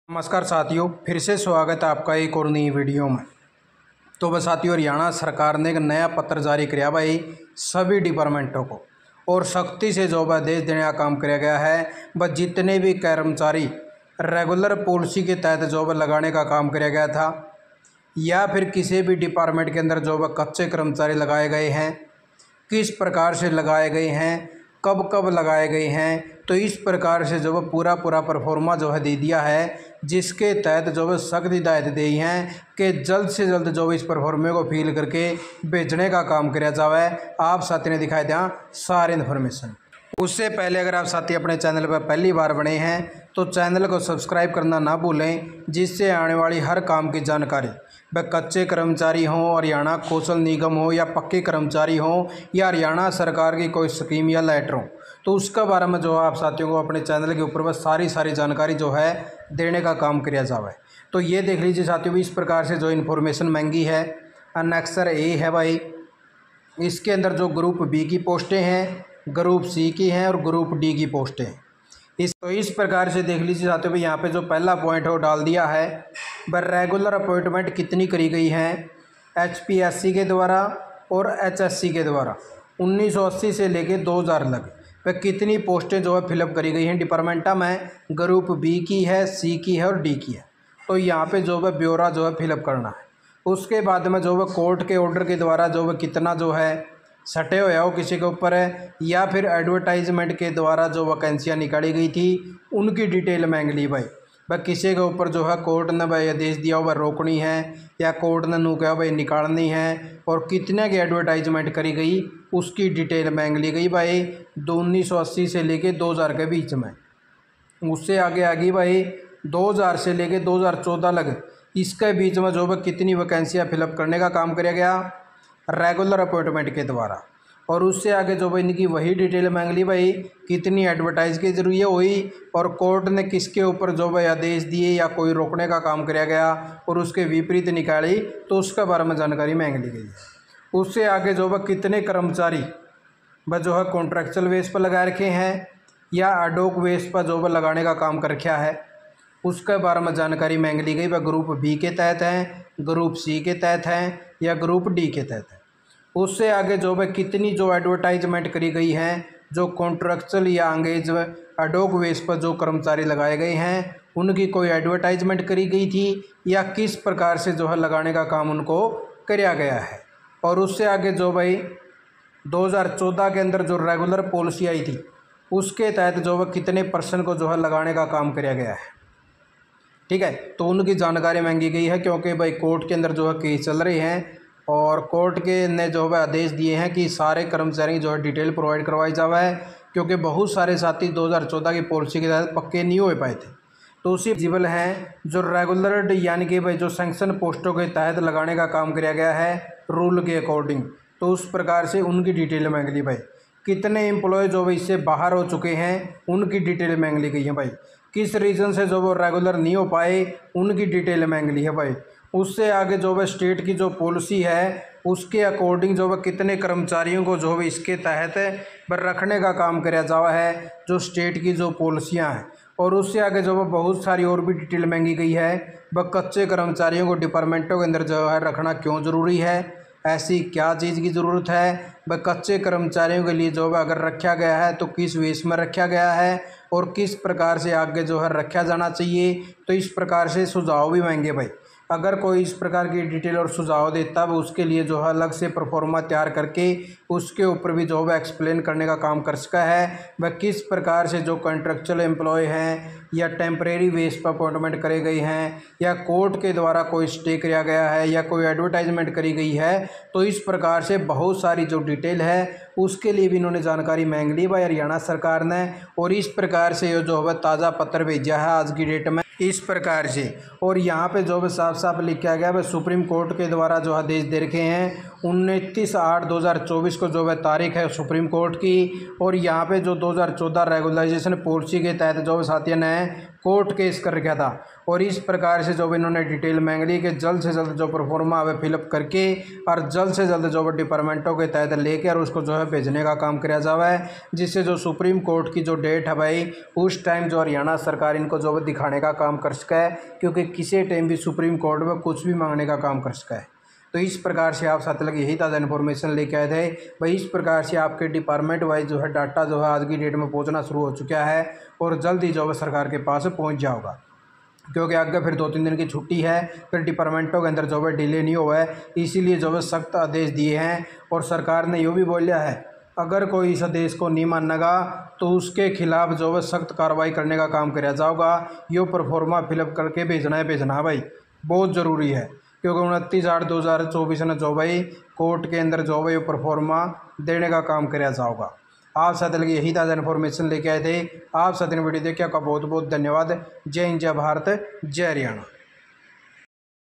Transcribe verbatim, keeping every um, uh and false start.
नमस्कार साथियों, फिर से स्वागत है आपका एक और नई वीडियो में। तो बस साथियों, हरियाणा सरकार ने एक नया पत्र जारी किया भाई सभी डिपार्टमेंटों को, और सख्ती से जो आदेश देने का काम किया गया है। बस जितने भी कर्मचारी रेगुलर पॉलिसी के तहत जॉब लगाने का काम किया गया था, या फिर किसी भी डिपार्टमेंट के अंदर जो कच्चे कर्मचारी लगाए गए हैं, किस प्रकार से लगाए गए हैं, कब कब लगाए गए हैं, तो इस प्रकार से जो पूरा पूरा परफॉर्मा जो है दे दिया है, जिसके तहत जो है सख्त हिदायत दी हैं कि जल्द से जल्द जो इस परफॉर्मे को फिल करके भेजने का काम किया जावे। आप साथी ने दिखाई दिया सारे इन्फॉर्मेशन। उससे पहले अगर आप साथी अपने चैनल पर पहली बार बने हैं तो चैनल को सब्सक्राइब करना ना भूलें, जिससे आने वाली हर काम की जानकारी, वह कच्चे कर्मचारी हों, हरियाणा कौशल निगम हो, या पक्के कर्मचारी हों, या हरियाणा सरकार की कोई स्कीम या लेटर हो, तो उसके बारे में जो आप साथियों को अपने चैनल के ऊपर बस सारी सारी जानकारी जो है देने का काम किया जावे। तो ये देख लीजिए साथियों, इस प्रकार से जो इन्फॉर्मेशन मांगी है। अनेक्सर ए है भाई, इसके अंदर जो ग्रुप बी की पोस्टें हैं, ग्रुप सी की हैं और ग्रुप डी की पोस्टें हैं। इस तो इस प्रकार से देख लीजिए साथियों भाई, यहाँ पे जो पहला पॉइंट है वो डाल दिया है। वह रेगुलर अपॉइंटमेंट कितनी करी गई हैं एच पी एस सी के द्वारा और एच एस सी के द्वारा उन्नीस सौ अस्सी से लेके दो हज़ार लग, वह कितनी पोस्टें जो है फिलअप करी गई हैं डिपार्टमेंटा में। ग्रुप बी की है, सी की है और डी की है। तो यहाँ पे जो है ब्यौरा जो है फिलअप करना है। उसके बाद में जो है कोर्ट के ऑर्डर के द्वारा जो है कितना जो है सटे हुए हो किसी के ऊपर है, या फिर एडवर्टाइजमेंट के द्वारा जो वैकेंसियाँ निकाली गई थी उनकी डिटेल मांग ली भाई। भाई किसी के ऊपर जो है कोर्ट ने भाई आदेश दिया हुआ रोकनी है, या कोर्ट ने नू कहा भाई निकालनी है, और कितने की एडवर्टाइजमेंट करी गई उसकी डिटेल मांग ली गई भाई। दो उन्नीस सौ अस्सी से लेके दो हज़ार के बीच में। उससे आगे आ गई भाई दो हज़ार से लेके दो हज़ार चौदह लग, इसके बीच में जो है कितनी वैकेंसियाँ फिलअप करने का काम किया गया रेगुलर अपॉइंटमेंट के द्वारा। और उससे आगे जो भाई इनकी वही डिटेल मांग ली भाई, कितनी एडवर्टाइज की जरूरत हुई, और कोर्ट ने किसके ऊपर जो भाई आदेश दिए या कोई रोकने का काम किया गया और उसके विपरीत निकाली, तो उसके बारे में जानकारी मांग ली गई। उससे आगे जो भाई कितने कर्मचारी वह जो है कॉन्ट्रैक्चुअल बेस पर लगा रखे हैं, या एडोक बेस पर जो है लगाने का काम कर रखा है, उसके बारे में जानकारी मांग ली गई। वह ग्रुप बी के तहत हैं, ग्रुप सी के तहत हैं, या ग्रुप डी के तहत है। उससे आगे जो है कितनी जो एडवर्टाइजमेंट करी गई हैं, जो कॉन्ट्रैक्चुअल या अंगेज एडोक बेस पर जो कर्मचारी लगाए गए हैं, उनकी कोई एडवर्टाइजमेंट करी गई थी, या किस प्रकार से जो है लगाने का काम उनको किया गया है। और उससे आगे जो भाई दो हज़ार चौदह के अंदर जो रेगुलर पॉलिसी आई थी, उसके तहत जो है कितने पर्सन को जो है लगाने का काम किया गया है। ठीक है, तो उनकी जानकारी मांगी गई है, क्योंकि भाई कोर्ट के अंदर जो है केस चल रहे हैं, और कोर्ट के ने जो है आदेश दिए हैं कि सारे कर्मचारी जो है डिटेल प्रोवाइड करवाई जावा है, क्योंकि बहुत सारे साथी दो हज़ार चौदह की पॉलिसी के तहत पक्के नहीं हो पाए थे। तो उसी एलिजिबल हैं जो रेगुलर यानी कि भाई जो सैंक्शन पोस्टों के तहत लगाने का काम किया गया है रूल के अकॉर्डिंग, तो उस प्रकार से उनकी डिटेल मांग ली भाई। कितने एम्प्लॉय जो भाई इससे बाहर हो चुके हैं उनकी डिटेल मांग ली गई है भाई। किस रीज़न से जो वो रेगुलर नहीं हो पाए उनकी डिटेल मांग ली है भाई। उससे आगे जो है स्टेट की जो पॉलिसी है उसके अकॉर्डिंग जो है कितने कर्मचारियों को जो है इसके तहत पर रखने का काम किया जावा है, जो स्टेट की जो पॉलिसियाँ हैं। और उससे आगे जो है बहुत सारी और भी डिटेल मांगी गई है। वह कच्चे कर्मचारियों को डिपार्टमेंटों के अंदर जो है रखना क्यों ज़रूरी है, ऐसी क्या चीज़ की ज़रूरत है, वह कच्चे कर्मचारियों के लिए जो है अगर रखा गया है तो किस वेश में रखा गया है, और किस प्रकार से आगे जो है रखा जाना चाहिए। तो इस प्रकार से सुझाव भी मांगे भाई। अगर कोई इस प्रकार की डिटेल और सुझाव देता है उसके लिए जो है अलग से परफॉर्मा तैयार करके उसके ऊपर भी जो है एक्सप्लेन करने का काम कर सका है। वह किस प्रकार से जो कॉन्ट्रैक्चुअल एम्प्लॉय हैं, या टेम्परेरी बेस पर अपॉइंटमेंट करे गए हैं, या कोर्ट के द्वारा कोई स्टे किया गया है, या कोई एडवर्टाइजमेंट करी गई है, तो इस प्रकार से बहुत सारी जो डिटेल है उसके लिए भी इन्होंने जानकारी मांग ली भाई हरियाणा सरकार ने। और इस प्रकार से ये जो है ताज़ा पत्र भेजा है आज की डेट में इस प्रकार से। और यहाँ पे जो है साफ साफ लिखा गया है सुप्रीम कोर्ट के द्वारा जो आदेश दे रखे हैं उनतीस आठ दो हज़ार चौबीस को जो है तारीख है सुप्रीम कोर्ट की। और यहाँ पे जो दो हज़ार चौदह रेगुलराइजेशन पॉलिसी के तहत जो साथियों ने कोर्ट केस कर रखा था और इस प्रकार से जो इन्होंने डिटेल मांग ली कि जल्द से जल्द जो प्रोफार्मा है फिलअप करके और जल्द से जल्द जो डिपार्टमेंटों के तहत लेके और उसको जो है भेजने का काम किया जाए, जिससे जो सुप्रीम कोर्ट की जो डेट है भाई उस टाइम जो हरियाणा सरकार इनको जो दिखाने का काम कर सके, क्योंकि किसी टाइम भी सुप्रीम कोर्ट में कुछ भी मांगने का काम कर सके। तो इस प्रकार से आप साथ लगे यही ताज़ा इन्फॉर्मेशन लेके आए थे भाई। इस प्रकार से आपके डिपार्टमेंट वाइज जो है डाटा जो है आज की डेट में पहुंचना शुरू हो चुका है और जल्द ही जो है सरकार के पास पहुंच जाओगा, क्योंकि आगे फिर दो तीन दिन की छुट्टी है, फिर डिपार्टमेंटों के अंदर जो है डिले नहीं हुआ है, इसीलिए जो है सख्त आदेश दिए हैं। और सरकार ने ये भी बोला है अगर कोई इस आदेश को नहीं मानेगा तो उसके खिलाफ जो है सख्त कार्रवाई करने का काम किया जाएगा। यो प्रोफार्मा फिलअप करके भेजना है भेजना भाई बहुत ज़रूरी है, क्योंकि उनतीस आठ दो हज़ार चौबीस में जो भाई कोर्ट के अंदर जो है प्रोफार्मा देने का काम किया जाएगा। आप साथ लगे यही ताज़ा इन्फॉर्मेशन लेके आए थे। आप साथ वीडियो देखिए, आपका बहुत बहुत धन्यवाद। जय हिंद, जय भारत, जय हरियाणा।